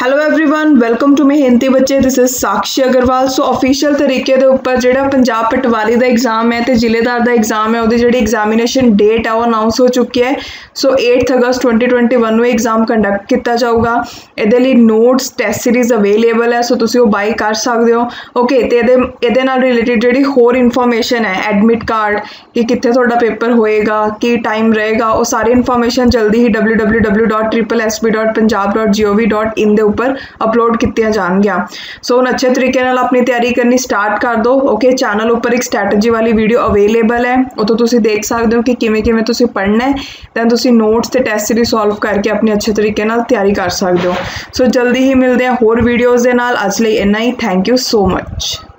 Hello everyone welcome to मेहनती बच्चे this is Sakshi Agarwal. So official तरीके ਦੇ ਉੱਪਰ ਜਿਹੜਾ ਪੰਜਾਬ ਪਟਵਾਰੀ ਦਾ ਐਗਜ਼ਾਮ ਹੈ ਤੇ ਜ਼ਿਲ੍ਹੇਦਾਰ ਦਾ ਐਗਜ਼ਾਮ ਹੈ ਉਹਦੀ ਜਿਹੜੀ ਐਗਜ਼ਾਮੀਨੇਸ਼ਨ ਡੇਟ ਹੈ ਉਹ ਅਨਾਉਂਸ ਹੋ ਚੁੱਕੀ ਹੈ। ਸੋ 8 ਅਗਸਤ 2021 ਨੂੰ ਐਗਜ਼ਾਮ ਕੰਡਕਟ ਕੀਤਾ ਜਾਊਗਾ। ਇਹਦੇ ਲਈ ਨੋਟਸ ਟੈਸਟ ਸੀਰੀਜ਼ ਅਵੇਲੇਬਲ ਹੈ, ਸੋ ਤੁਸੀਂ ਉਹ ਬਾਈ ਕਰ ਸਕਦੇ ਹੋ। ਓਕੇ, ਤੇ ਇਹਦੇ ਨਾਲ ਰਿਲੇਟਡ ਜਿਹੜੀ ਹੋਰ ਇਨਫੋਰਮੇਸ਼ਨ ਹੈ, ਐਡਮਿਟ ਕਾਰਡ ਕਿ ਕਿੱਥੇ ਤੁਹਾਡਾ ਪੇਪਰ ਹੋਏਗਾ, ਕੀ ਟਾਈਮ ਰਹੇਗਾ, ਉਹ ਸਾਰੀ ਇਨਫੋਰਮੇਸ਼ਨ ਜਲਦੀ ਹੀ www.sssb.punjab.gov.in ਦੇ ਉੱਪਰ ਅਪਲੋਡ ਕੀਤੀਆਂ ਜਾਣਗੀਆਂ। ਸੋ ਹੁਣ ਅੱਛੇ ਤਰੀਕੇ ਨਾਲ ਆਪਣੀ ਤਿਆਰੀ ਕਰਨੀ ਸਟਾਰਟ ਕਰ ਦਿਓ। ਓਕੇ, ਚੈਨਲ ਉੱਪਰ ਇੱਕ ਸਟ੍ਰੈਟਜੀ ਵਾਲੀ ਵੀਡੀਓ ਅਵੇਲੇਬਲ ਹੈ, ਉੱਥੋਂ ਤੁਸੀਂ ਦੇਖ ਸਕਦੇ ਹੋ ਕਿ ਕਿਵੇਂ ਤੁਸੀਂ ਪੜ੍ਹਨਾ ਹੈ। ਦੈਨ ਤੁਸੀਂ ਨੋਟਸ ਤੇ ਟੈਸਟ ਸੀਰੀਜ਼ ਸੋਲਵ ਕਰਕੇ ਆਪਣੀ ਅੱਛੇ ਤਰੀਕੇ ਨਾਲ ਤਿਆਰੀ ਕਰ ਸਕਦੇ ਹੋ। ਸੋ ਜਲਦੀ ਹੀ ਮਿਲਦੇ ਹਾਂ ਹੋਰ ਵੀਡੀਓਜ਼ ਦੇ ਨਾਲ। ਅੱਜ ਲਈ ਇੰਨਾ ਹੀ। Thank you so much.